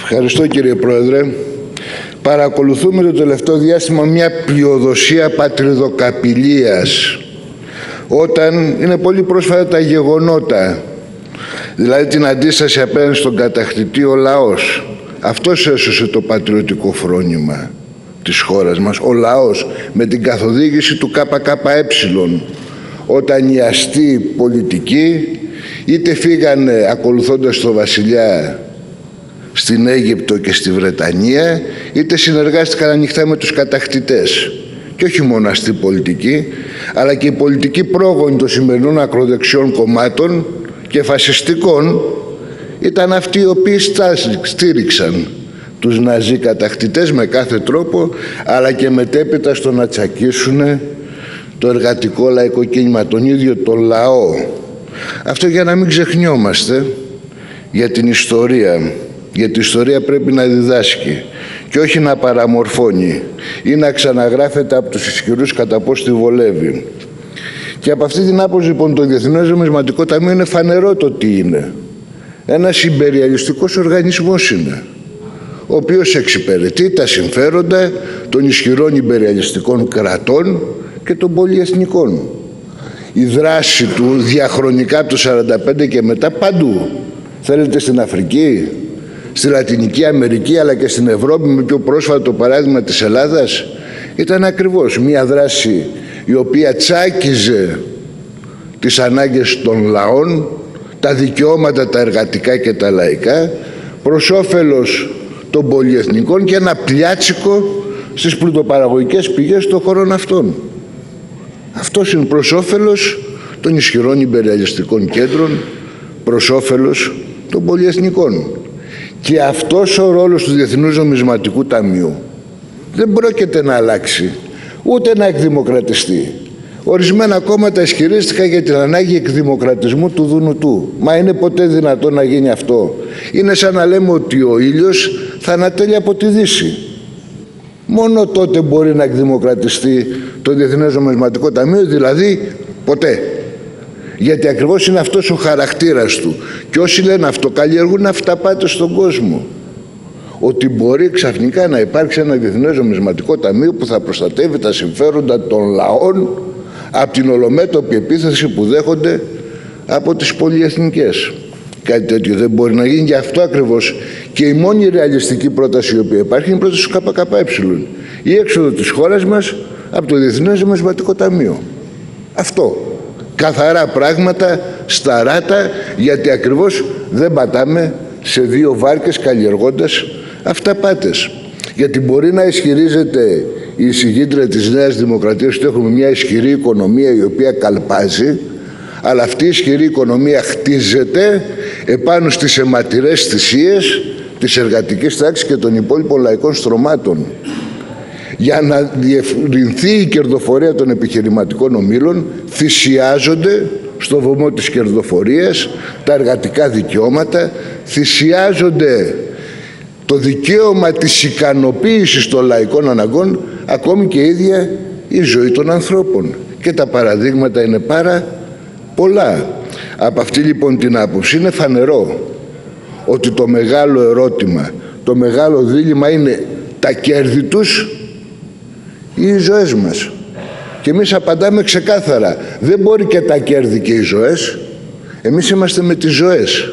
Ευχαριστώ, κύριε Πρόεδρε. Παρακολουθούμε το τελευταίο διάστημα μια πλειοδοσία πατριδοκαπηλείας, όταν είναι πολύ πρόσφατα τα γεγονότα, δηλαδή την αντίσταση απέναντι στον κατακτητή ο λαός. Αυτός έσωσε το πατριωτικό φρόνημα της χώρας μας, ο λαός, με την καθοδήγηση του ΚΚΕ, όταν οι αστεί πολιτικοί είτε φύγανε ακολουθώντας τον βασιλιά στην Αίγυπτο και στη Βρετανία, είτε συνεργάστηκαν ανοιχτά με τους κατακτητές. Και όχι μόνο αστεί πολιτική, αλλά και οι πολιτικοί πρόγονοι των σημερινών ακροδεξιών κομμάτων και φασιστικών ήταν αυτοί οι οποίοι στήριξαν τους ναζί κατακτητές με κάθε τρόπο, αλλά και μετέπειτα στο να τσακίσουν το εργατικό λαϊκό κίνημα, τον ίδιο το λαό. Αυτό για να μην ξεχνιόμαστε για την ιστορία. Γιατί η ιστορία πρέπει να διδάσκει και όχι να παραμορφώνει ή να ξαναγράφεται από τους ισχυρούς κατά πώς τη βολεύει. Και από αυτή την άποψη, λοιπόν, το Διεθνές Νομισματικό Ταμείο είναι φανερό το τι είναι. Ένας ιμπεριαλιστικός οργανισμός είναι, ο οποίος εξυπηρετεί τα συμφέροντα των ισχυρών ιμπεριαλιστικών κρατών και των πολυεθνικών. Η δράση του διαχρονικά από το 1945 και μετά παντού. Θέλετε στην Αφρική, στη Λατινική Αμερική, αλλά και στην Ευρώπη, με πιο πρόσφατο το παράδειγμα της Ελλάδας, ήταν ακριβώς μια δράση η οποία τσάκιζε τις ανάγκες των λαών, τα δικαιώματα τα εργατικά και τα λαϊκά, προς όφελος των πολυεθνικών και ένα πλιάτσικο στις πλουτοπαραγωγικές πηγές των χωρών αυτών. Αυτός είναι προς όφελος των ισχυρών ιμπεριαλιστικών κέντρων, προς όφελος των πολυεθνικών. Και αυτός ο ρόλος του Διεθνούς Νομισματικού Ταμείου δεν πρόκειται να αλλάξει, ούτε να εκδημοκρατιστεί. Ορισμένα κόμματα ισχυρίστηκαν για την ανάγκη εκδημοκρατισμού του Δουνουτού. Μα είναι ποτέ δυνατόν να γίνει αυτό? Είναι σαν να λέμε ότι ο ήλιος θα ανατέλει από τη Δύση. Μόνο τότε μπορεί να εκδημοκρατιστεί το Διεθνές Νομισματικό Ταμείο, δηλαδή ποτέ. Γιατί ακριβώς είναι αυτός ο χαρακτήρας του. Και όσοι λένε αυτό καλλιεργούν αυταπάτες στον κόσμο. Ότι μπορεί ξαφνικά να υπάρξει ένα Διεθνές Νομισματικό Ταμείο που θα προστατεύει τα συμφέροντα των λαών από την ολομέτωπη επίθεση που δέχονται από τις πολυεθνικές. Κάτι τέτοιο δεν μπορεί να γίνει. Γι' αυτό ακριβώς και η μόνη ρεαλιστική πρόταση η οποία υπάρχει είναι η πρόταση του ΚΚΕ. Η έξοδο της χώρας μας από το Διεθνές Νομισματικό Ταμείο. Αυτό. Καθαρά πράγματα, σταράτα, γιατί ακριβώς δεν πατάμε σε δύο βάρκες καλλιεργώντας αυταπάτες. Γιατί μπορεί να ισχυρίζεται η εισηγήτρια της Νέας Δημοκρατίας ότι έχουμε μια ισχυρή οικονομία η οποία καλπάζει, αλλά αυτή η ισχυρή οικονομία χτίζεται επάνω στις αιματηρές θυσίες της εργατικής τάξης και των υπόλοιπων λαϊκών στρωμάτων. Για να διευρυνθεί η κερδοφορία των επιχειρηματικών ομίλων θυσιάζονται στο βωμό της κερδοφορίας τα εργατικά δικαιώματα, θυσιάζονται το δικαίωμα της ικανοποίησης των λαϊκών αναγκών, ακόμη και η ίδια η ζωή των ανθρώπων. Και τα παραδείγματα είναι πάρα πολλά. Από αυτή λοιπόν την άποψη είναι φανερό ότι το μεγάλο ερώτημα, το μεγάλο δίλημμα είναι τα κέρδη τους ή οι ζωές μας. Και εμείς απαντάμε ξεκάθαρα, δεν μπορεί και τα κέρδη και οι ζωές. Εμείς είμαστε με τις ζωές,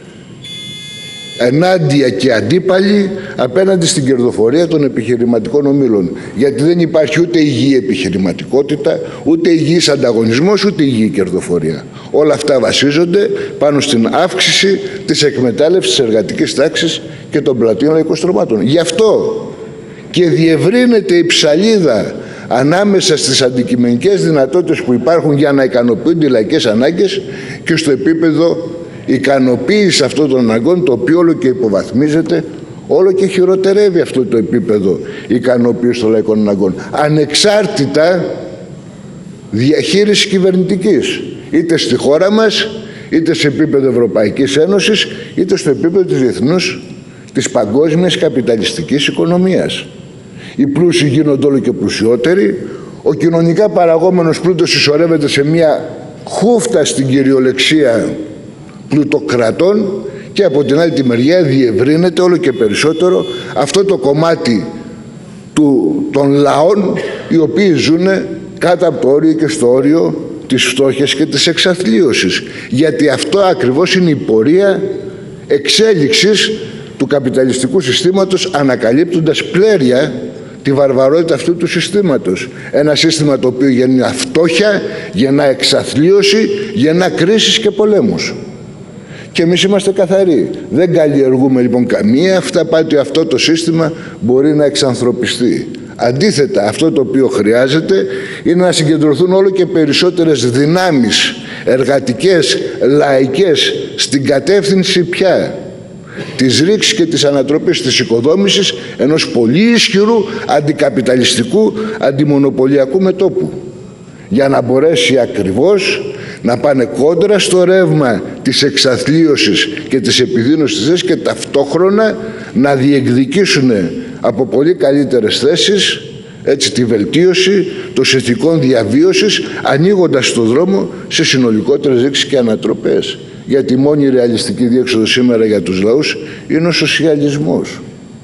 ενάντια και αντίπαλοι απέναντι στην κερδοφορία των επιχειρηματικών ομίλων. Γιατί δεν υπάρχει ούτε υγιή επιχειρηματικότητα, ούτε υγιής ανταγωνισμός, ούτε υγιή κερδοφορία. Όλα αυτά βασίζονται πάνω στην αύξηση της εκμετάλλευσης της εργατικής τάξης και των πλατείων λαϊκών στρωμάτων. Γι' αυτό και διευρύνεται η ψαλίδα ανάμεσα στις αντικειμενικές δυνατότητες που υπάρχουν για να ικανοποιούνται οι λαϊκές ανάγκες και στο επίπεδο ικανοποίηση αυτών των αναγκών, το οποίο όλο και υποβαθμίζεται, όλο και χειροτερεύει αυτό το επίπεδο ικανοποίηση των λαϊκών αναγκών, ανεξάρτητα διαχείρισης κυβερνητικής, είτε στη χώρα μας, είτε σε επίπεδο Ευρωπαϊκής Ένωσης, είτε στο επίπεδο της διεθνούς, της παγκόσμιας καπιταλιστικής οικονομίας. Οι πλούσιοι γίνονται όλο και πλουσιότεροι, ο κοινωνικά παραγόμενος πλούτος συσσωρεύεται σε μια χούφτα στην κυριολεξία πλουτοκρατών και από την άλλη τη μεριά διευρύνεται όλο και περισσότερο αυτό το κομμάτι των λαών οι οποίοι ζουν κάτω από το όριο και στο όριο της φτώχειας και της εξαθλίωσης. Γιατί αυτό ακριβώς είναι η πορεία εξέλιξης του καπιταλιστικού συστήματος, ανακαλύπτοντας πλέρια τη βαρβαρότητα αυτού του συστήματος. Ένα σύστημα το οποίο γεννά φτώχεια, γεννά εξαθλίωση, γεννά κρίσεις και πολέμους. Και εμείς είμαστε καθαροί. Δεν καλλιεργούμε λοιπόν καμία αυταπάτη. Αυτό το σύστημα μπορεί να εξανθρωπιστεί. Αντίθετα, αυτό το οποίο χρειάζεται είναι να συγκεντρωθούν όλο και περισσότερες δυνάμεις εργατικές, λαϊκές, στην κατεύθυνση πια της ρήξης και της ανατροπής, της οικοδόμησης ενός πολύ ισχυρού αντικαπιταλιστικού, αντιμονοπολιακού μετώπου, για να μπορέσει ακριβώς να πάνε κόντρα στο ρεύμα της εξαθλίωσης και της επιδείνωσης της και ταυτόχρονα να διεκδικήσουν από πολύ καλύτερες θέσεις έτσι τη βελτίωση των συνθηκών διαβίωσης, ανοίγοντας το δρόμο σε συνολικότερες ρήξεις και ανατροπές. Γιατί η μόνη ρεαλιστική διέξοδο σήμερα για τους λαούς είναι ο σοσιαλισμός.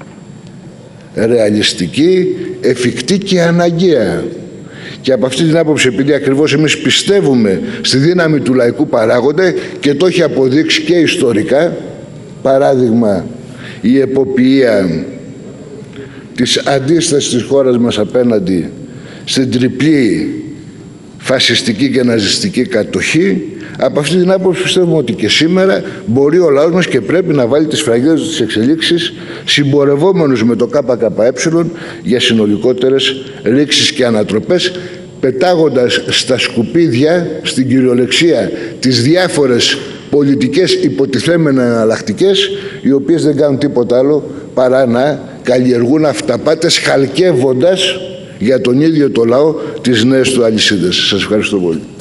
Ρεαλιστική, εφικτή και αναγκαία. Και από αυτή την άποψη, επειδή ακριβώς εμείς πιστεύουμε στη δύναμη του λαϊκού παράγοντα και το έχει αποδείξει και ιστορικά, παράδειγμα η εποπτεία της αντίστασης της χώρας μας απέναντι στην τριπλή φασιστική και ναζιστική κατοχή, από αυτή την άποψη πιστεύουμε ότι και σήμερα μπορεί ο λαός μας και πρέπει να βάλει τις φραγίδες της εξελίξης συμπορευόμενους με το ΚΚΕ για συνολικότερες ρήξεις και ανατροπές, πετάγοντας στα σκουπίδια, στην κυριολεξία, τις διάφορες πολιτικές υποτιθέμενα εναλλακτικές, οι οποίες δεν κάνουν τίποτα άλλο παρά να καλλιεργούν αυταπάτες, χαλκεύοντας για τον ίδιο το λαό τις νέες του αλυσίδες. Σας ευχαριστώ πολύ.